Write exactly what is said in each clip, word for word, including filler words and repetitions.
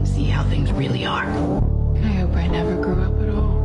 see how things really are. I hope I never grew up at all.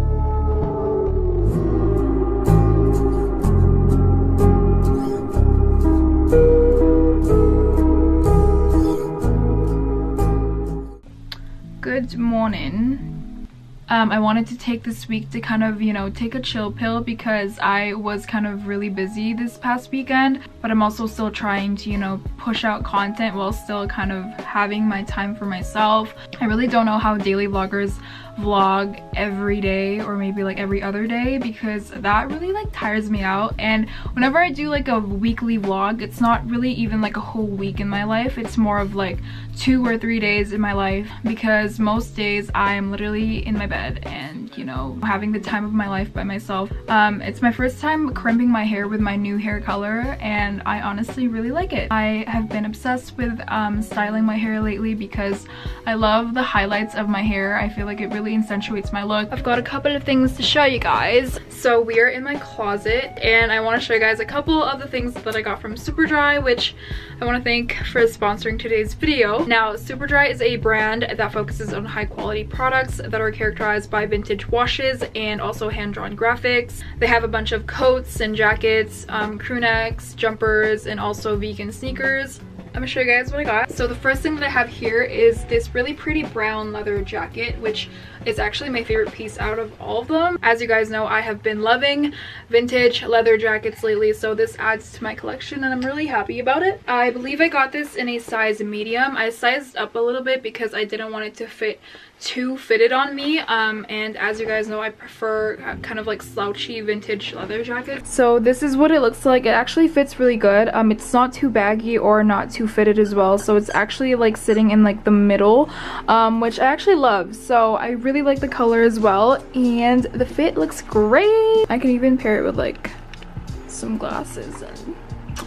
Good morning. Um, I wanted to take this week to kind of, you know, take a chill pill because I was kind of really busy this past weekend, but I'm also still trying to, you know, push out content while still kind of having my time for myself. I really don't know how daily vloggers vlog every day or maybe like every other day, because that really like tires me out. And whenever I do like a weekly vlog, it's not really even like a whole week in my life. It's more of like two or three days in my life, because most days I'm literally in my bed and, you know, having the time of my life by myself. Um, it's my first time crimping my hair with my new hair color, and I honestly really like it. I have been obsessed with um, styling my hair lately because I love the highlights of my hair. I feel like it really accentuates my look. I've got a couple of things to show you guys. So we are in my closet and I want to show you guys a couple of the things that I got from Superdry, which I want to thank for sponsoring today's video. Now, Superdry is a brand that focuses on high quality products that are characterized by vintage washes and also hand-drawn graphics. They have a bunch of coats and jackets, um, crew necks, jumpers, and also vegan sneakers. I'm gonna show you guys what I got. So the first thing that I have here is this really pretty brown leather jacket, which is actually my favorite piece out of all of them. As you guys know, I have been loving vintage leather jackets lately, so this adds to my collection and I'm really happy about it. I believe I got this in a size medium. I sized up a little bit because I didn't want it to fit too fitted on me, um, and as you guys know, I prefer kind of like slouchy vintage leather jackets. So this is what it looks like. It actually fits really good. Um, it's not too baggy or not too fitted as well, so it's actually like sitting in like the middle, um, which I actually love. So I really like the color as well, and the fit looks great. I can even pair it with like some glasses and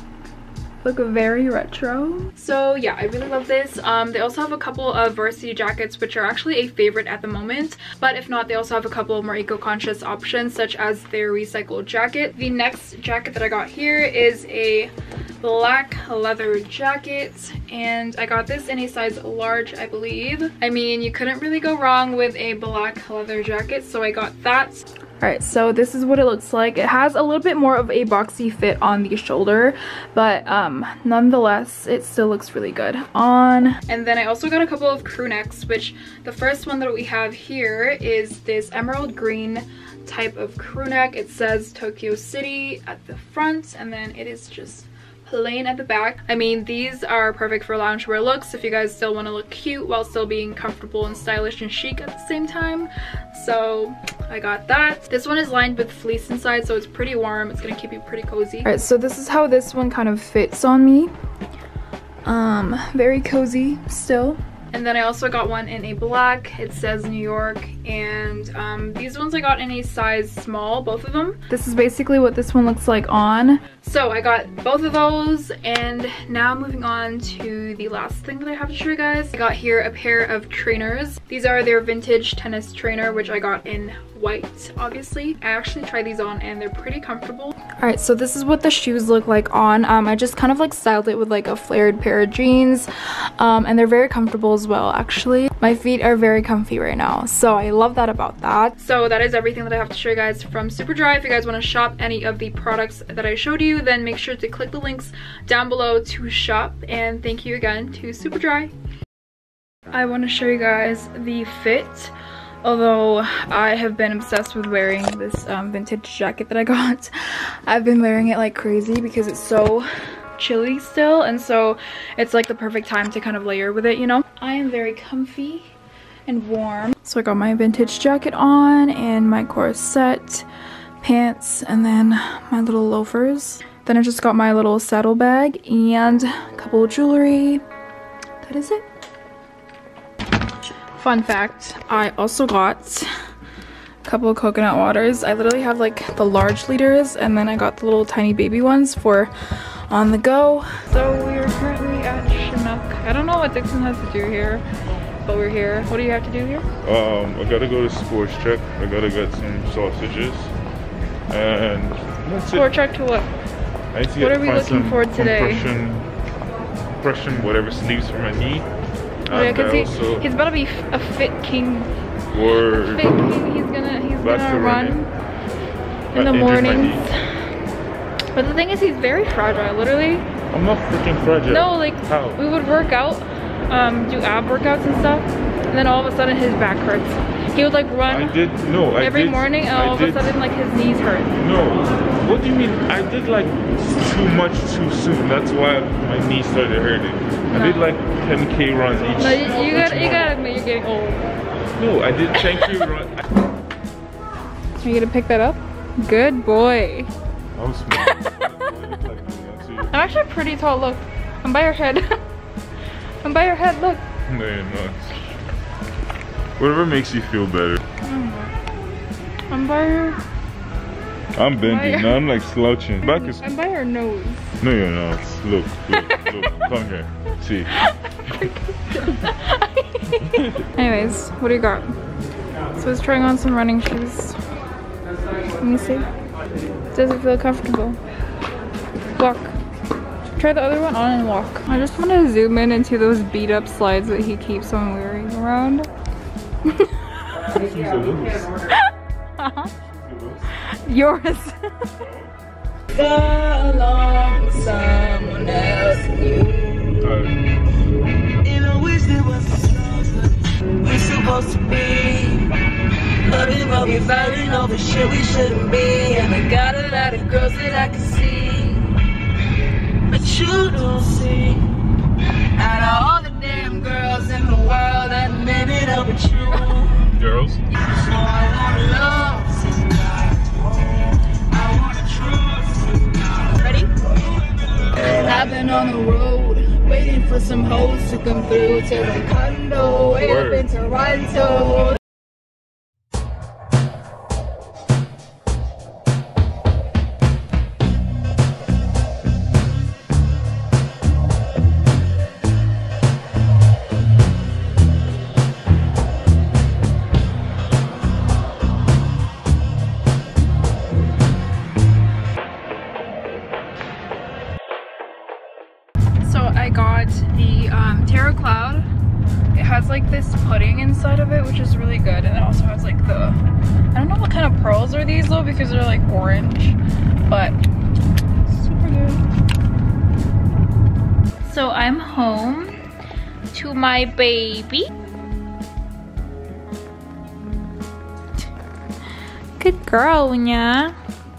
look very retro. So yeah, I really love this. Um, they also have a couple of varsity jackets, which are actually a favorite at the moment, but if not, they also have a couple of more eco-conscious options, such as their recycled jacket. The next jacket that I got here is a black leather jacket, and I got this in a size large, I believe. I mean, you couldn't really go wrong with a black leather jacket, so I got that. Alright, so this is what it looks like. It has a little bit more of a boxy fit on the shoulder, but um, nonetheless, it still looks really good on. And then I also got a couple of crew necks, which the first one that we have here is this emerald green type of crew neck. It says Tokyo City at the front, and then it is just plain at the back. I mean, these are perfect for loungewear looks if you guys still want to look cute while still being comfortable and stylish and chic at the same time. So I got that. This one is lined with fleece inside, so it's pretty warm. It's gonna keep you pretty cozy. All right, so this is how this one kind of fits on me. Um, very cozy still. And then I also got one in a black. It says New York, and um, these ones I got in a size small, both of them. This is basically what this one looks like on. So I got both of those, and now moving on to the last thing that I have to show you guys. I got here a pair of trainers. These are their vintage tennis trainer, which I got in white, obviously. I actually tried these on and they're pretty comfortable. All right, so this is what the shoes look like on. Um, I just kind of like styled it with like a flared pair of jeans, um, and they're very comfortable as well, actually. My feet are very comfy right now, so I love that about that. So that is everything that I have to show you guys from Superdry. If you guys want to shop any of the products that I showed you, then make sure to click the links down below to shop, and thank you again to Superdry. I want to show you guys the fit. Although I have been obsessed with wearing this um, vintage jacket that I got. I've been wearing it like crazy because it's so chilly still, and so it's like the perfect time to kind of layer with it, you know? I am very comfy and warm. So I got my vintage jacket on and my corset, pants, and then my little loafers. Then I just got my little saddle bag and a couple of jewelry. That is it. Fun fact, I also got a couple of coconut waters. I literally have like the large liters, and then I got the little tiny baby ones for on the go. So we are currently at Chinook. I don't know what Dixon has to do here, but we're here. What do you have to do here? Um, I gotta go to Sports Check. I gotta get some sausages, and that's Sports Check to what? I need to get, what are we looking for today? Compression, compression, whatever sleeves for my knee. Oh yeah, cause he, he's about to be a fit king. Word. A fit king. He's gonna he's Back gonna to run running. in the I mornings. But the thing is, he's very fragile. Literally. I'm not freaking fragile. No, like how? We would work out, um, do ab workouts and stuff, and then all of a sudden his back hurts. He would like run I did, no, I every did, morning, and all I of did, a sudden like his knees hurt. No, what do you mean? I did like too much too soon. That's why my knee started hurting. No. I did like ten K runs each. No, you, you gotta, you month. gotta admit you're getting old. No, I did ten K runs. Are you gonna pick that up? Good boy. I was smart. I'm actually pretty tall. Look, I'm by your head. I'm by your head. Look. No, you're not. Whatever makes you feel better. I'm by your. I'm bending. Your... Now I'm like slouching. Back is. I'm by your nose. No, you're not. Look, look, look. Come here. See. Anyways, what do you got? So he's trying on some running shoes. Let me see. Does it feel comfortable? Walk. Try the other one on and walk. I just want to zoom in into those beat up slides that he keeps on wearing around. Yours. Along someone else new. And I wish there was something we're supposed to be. Loving, but we're fighting over shit we shouldn't be. And I got a lot of girls that I can see, but you don't see. Out of all the damn girls in the world, I'd man it up with you. Girls? So I wanna love tonight. I wanna trust tonight. Ready? I've been on the road, waiting for some hoes to come through to the condo, way up in Toronto. I got the um, Terra Cloud. It has like this pudding inside of it, which is really good, and it also has like the, I don't know what kind of pearls are these though, because they're like orange, but super good. So I'm home to my baby. Good girl, Winya.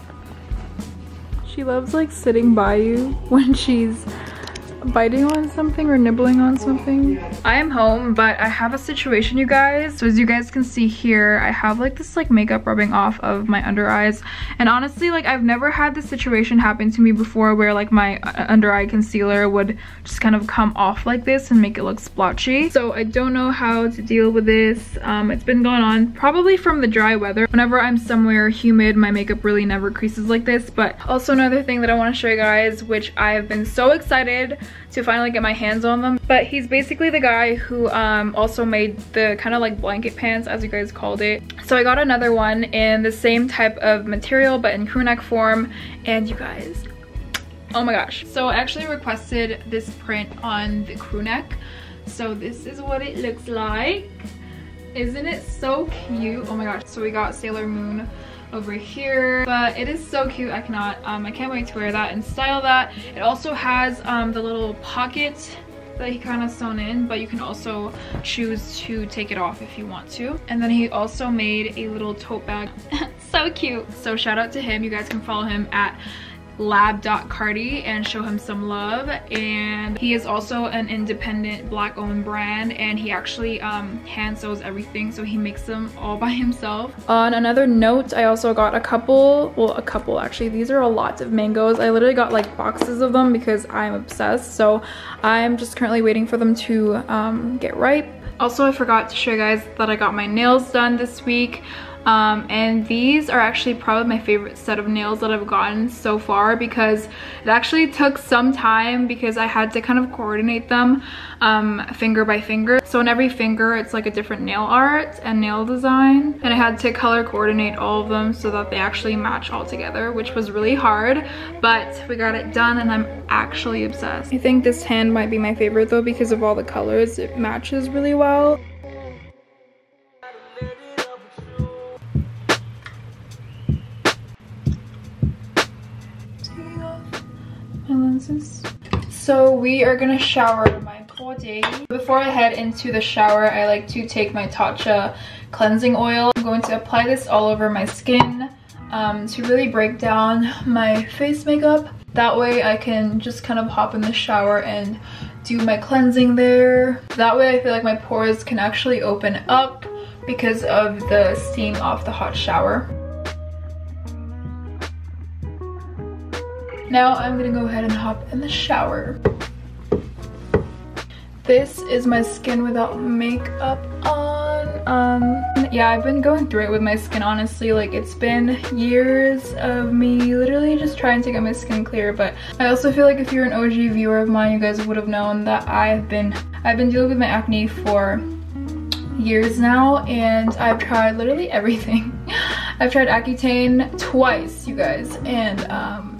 She loves like sitting by you when she's biting on something or nibbling on something. I am home, but I have a situation, you guys. So as you guys can see here, I have like this like makeup rubbing off of my under eyes, and honestly, like I've never had this situation happen to me before where like my under eye concealer would just kind of come off like this and make it look splotchy. So I don't know how to deal with this. Um, it's been going on probably from the dry weather. Whenever I'm somewhere humid, my makeup really never creases like this. But also another thing that I want to show you guys, which I've been so excited to finally get my hands on them, but he's basically the guy who um also made the kind of like blanket pants, as you guys called it. So I got another one in the same type of material but in crew neck form, and you guys, oh my gosh. So I actually requested this print on the crew neck, so this is what it looks like. Isn't it so cute? Oh my gosh. So we got Sailor Moon over here, but it is so cute. I cannot um I can't wait to wear that and style that. It also has um the little pocket that he kind of sewn in, but you can also choose to take it off if you want to. And then he also made a little tote bag. So cute. So shout out to him. You guys can follow him at lab dot cardi and show him some love. And he is also an independent black owned brand, and he actually um hand sews everything, so he makes them all by himself. On another note, I also got a couple, well a couple actually, these are a lot of mangoes. I literally got like boxes of them because I'm obsessed, so I'm just currently waiting for them to um get ripe. Also, I forgot to show you guys that I got my nails done this week. Um, and these are actually probably my favorite set of nails that I've gotten so far, because it actually took some time because I had to kind of coordinate them um, finger by finger. So on every finger it's like a different nail art and nail design, and I had to color coordinate all of them so that they actually match all together, which was really hard, but we got it done and I'm actually obsessed. I think this hand might be my favorite though because of all the colors. It matches really well. So we are gonna shower my poor day. Before I head into the shower, I like to take my Tatcha cleansing oil. I'm going to apply this all over my skin um, to really break down my face makeup. That way I can just kind of hop in the shower and do my cleansing there. That way I feel like my pores can actually open up because of the steam off the hot shower. Now I'm gonna go ahead and hop in the shower. This is my skin without makeup on. Um, yeah, I've been going through it with my skin, honestly. Like, it's been years of me literally just trying to get my skin clear. But I also feel like if you're an O G viewer of mine, you guys would have known that I've been I've been dealing with my acne for years now, and I've tried literally everything. I've tried Accutane twice, you guys, and um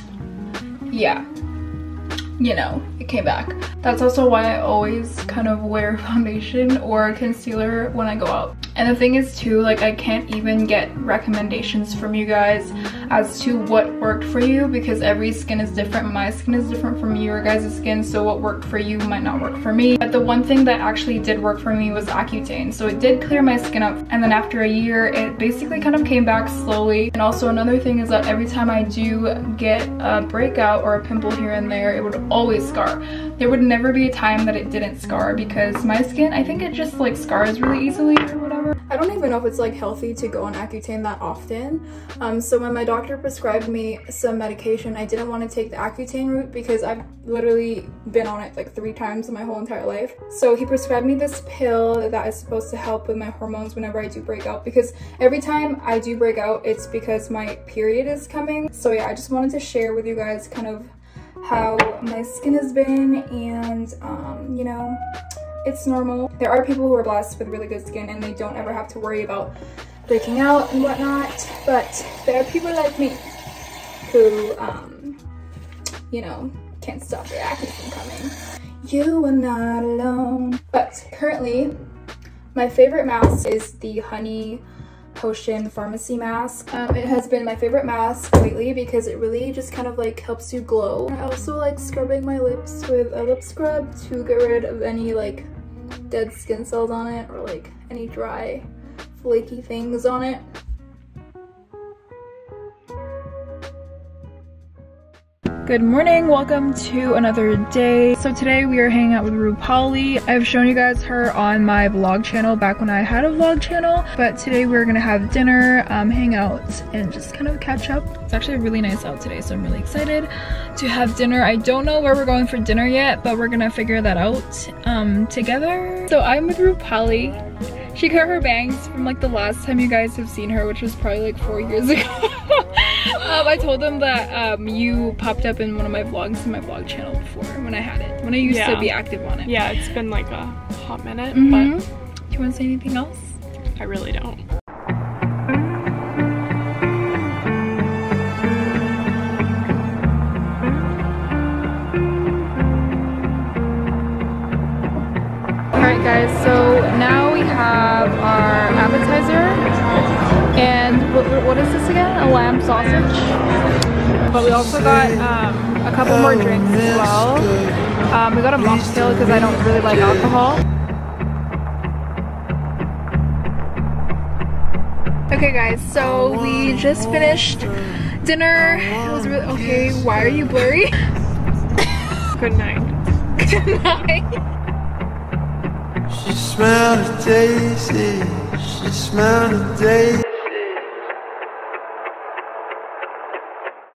yeah, you know, it came back. That's also why I always kind of wear foundation or concealer when I go out. And the thing is too, like, I can't even get recommendations from you guys as to what worked for you, because every skin is different. My skin is different from your guys' skin, so what worked for you might not work for me. But the one thing that actually did work for me was Accutane. So it did clear my skin up, and then after a year it basically kind of came back slowly. And also another thing is that every time I do get a breakout or a pimple here and there, it would always scar. There would never be a time that it didn't scar, because my skin, I think it just like scars really easily or whatever. I don't even know if it's like healthy to go on Accutane that often. Um, so when my doctor prescribed me some medication, I didn't want to take the Accutane route because I've literally been on it like three times in my whole entire life. So he prescribed me this pill that is supposed to help with my hormones whenever I do break out, because every time I do break out, it's because my period is coming. So yeah, I just wanted to share with you guys kind of how my skin has been, and um, you know, it's normal. There are people who are blessed with really good skin and they don't ever have to worry about breaking out and whatnot, but there are people like me who, um, you know, can't stop their acne from coming. You are not alone. But currently, my favorite mask is the Honey Potion Pharmacy mask. Um, it has been my favorite mask lately because it really just kind of like helps you glow. I also like scrubbing my lips with a lip scrub to get rid of any like dead skin cells on it, or like any dry flaky things on it. Good morning, welcome to another day. So today we are hanging out with Rupali. I've shown you guys her on my vlog channel back when I had a vlog channel, but today we're gonna have dinner, um, hang out, and just kind of catch up. It's actually really nice out today, so I'm really excited to have dinner. I don't know where we're going for dinner yet, but we're gonna figure that out um, together. So I'm with Rupali. She cut her bangs from like the last time you guys have seen her, which was probably like four years ago. um, I told them that um, you popped up in one of my vlogs in my vlog channel before when I had it, when I used yeah. to be active on it. Yeah, it's been like a hot minute, Mm-hmm. but do you want to say anything else? I really don't. Alright guys, so now we have our appetizer, and what, what is this again? A lamb sausage? But we also got um, a couple more drinks as well. Um, we got a mocktail because I don't really like alcohol. Okay guys, so we just finished dinner. It was really, okay, why are you blurry? Good night. Good night. She smelled a daisy, she smelled a daisy.